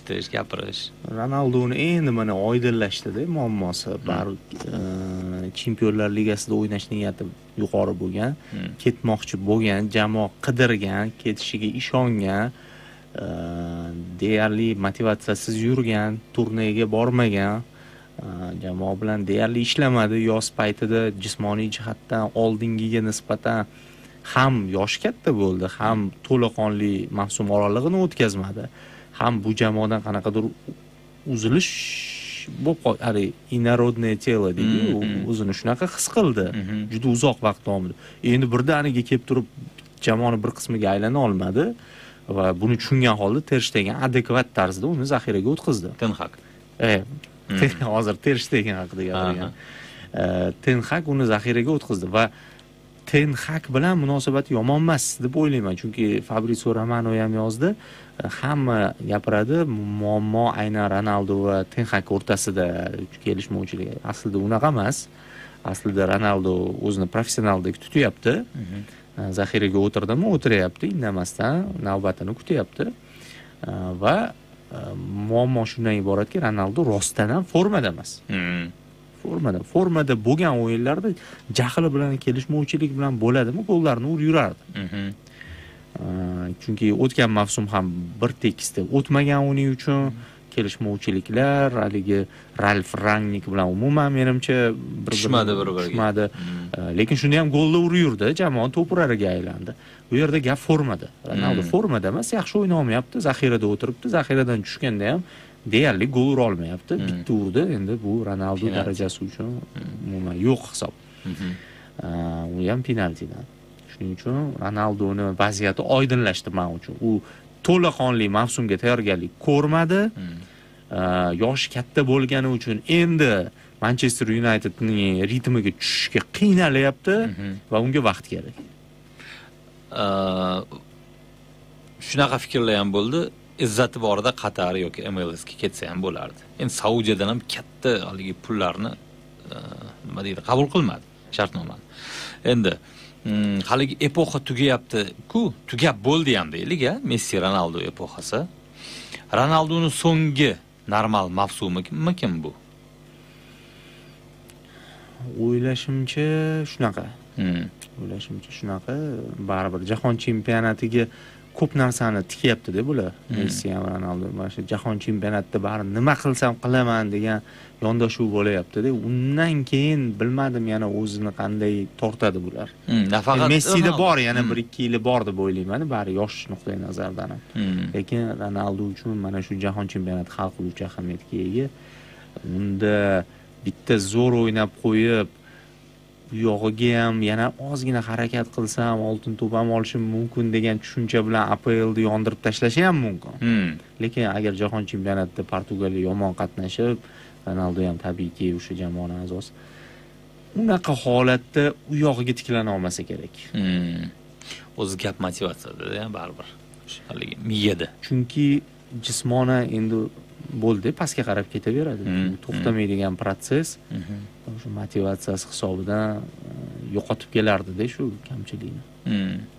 eshitish, gapirish. Ronaldoni endi mana oydinlashdi-da muammosi. Chempionlar Ligasida o'ynash niyati yuqori bo'lgan, ketmoqchi bo'lgan, jamoa qidirgan, ketishiga ishongan, deyarli motivatsiyasiz yurgan, turnirga bormagan, jamoa bilan deyarli ishlamadi. Yoz paytida jismoniy jihatdan oldingiga nisbatan ham yoshi katta bo'ldi, ham to'laqonli mavsum oralig'ini o'tkazmadi. Ham bu jamoadan qanaqadir uzilish bo'lib, inarodное тело deydi, o'zini shunaqa his qildi. Juda uzoq vaqt davomida. Endi birdaniga kelib turib jamoani bir qismiga aylana olmadi va buni tushungan holda Ter Shtegen adekvat tarzda uni zaxiraga o'tkazdi. Ten Hag. Hozir Ter Shtegen haqida gapirgan. Ten Hag uni zaxiraga o'tkazdi va Ten Hag bilan munosabati yomon emas deb o'ylayman, chunki Fabrizio Romano ham yozdi. Hamma gapiradi, muammo aynan Ronaldo va Ten Hag o'rtasida kelishmovchilik. Aslida unaqa emas. Aslida Ronaldo o'zini professionaldek tutyapti. Zaxiraga o'tirdimi, o'tiryapti, indamasdan navbatini kutyapti. Va muammo shundan iboratki, Ronaldo rostdan ham formada emas. Formada bo'lgan o'yinlarda jahli bilan kelishmovchilik bilan bo'ladimi, gollarni urib yurardi. Chunki o'tgan mavsum ham bir tekisda o'tmagan uning uchun kelishmovchiliklar, haligi Ralf Rangnick bilan umuman menimcha tushmadi. Lekin shunda ham golni urib yurdi, jamoa to'purariga aylandi. Bu yerda gap formada. Ronaldo formada emas, yaxshi o'yna olmayapti, zaxirada o'tiribdi, zaxiradan tushganda ham deyarli gol ura olmayapti. Bitta urdi, endi bu Ronaldo darajasi uchun umuman yo'q hisob. U ham penaltidan. Shuning uchun Ronaldoni vaziyati oydinlashdi men uchun. U to'laqonli mavsumga tayyorgarlik ko'rmadi. Yoshi katta bo'lgani uchun endi Manchester Unitedning ritmiga tushishga qiynalyapti va unga vaqt kerak. Shunaqa fikrlar ham bo'ldi. Izzati borida Qatar yoki MLS ga ketsa ham bo'lardi. Endi Saudiyadan ham katta haligi pullarni nima deydi, qabul qilmadi shartnomani. Endi haligi epoxa tugayapti-ku, tugab bo'ldi ham deylik-a, Messi Ronaldo epoxasi. Ronaldoning so'nggi normal mavsumi bu? O'ylashimcha shunaqa. Baribir jahon chempionatiga ko'p narsani tikyapti-da bular. Messi ham Ronaldo mana shu jahon chempionatida bari nima qilsam qilaman degan yondashuv bo'layapti-da. Undan keyin bilmadim yana o'zini qanday tortadi bular. Nafaqat Messida bor, yana 1-2 yili bor deb o'ylayman, bari yosh nuqtai nazardan ham. Lekin Ronaldo uchun mana shu jahon chempionati hal qiluvchi ahamiyatga ega. Unda bitta zo'r o'ynab qo'yib, bu yog'iga ham yana ozgina harakat qilsam oltin to'p ham olishim mumkin degan tushuncha bilan APLni yondirib tashlashi ham mumkin. Lekin agar jahon chempionatida Portugaliya yomon qatnashib, Ronaldo ham tabiiyki o'sha jamoaning a'zosi. Unaqa holatda u yog'iga tiklana olmasa kerak. O'zi gap motivatsiyada, baribir. Haligi miyada. Chunki jismona endi bo'ldi, pastga qarab ketaveradi. To'xtamaydigan proses. O'sha motivatsiyasi hisobidan yo'qotib kelardi-da shu kamchilikni.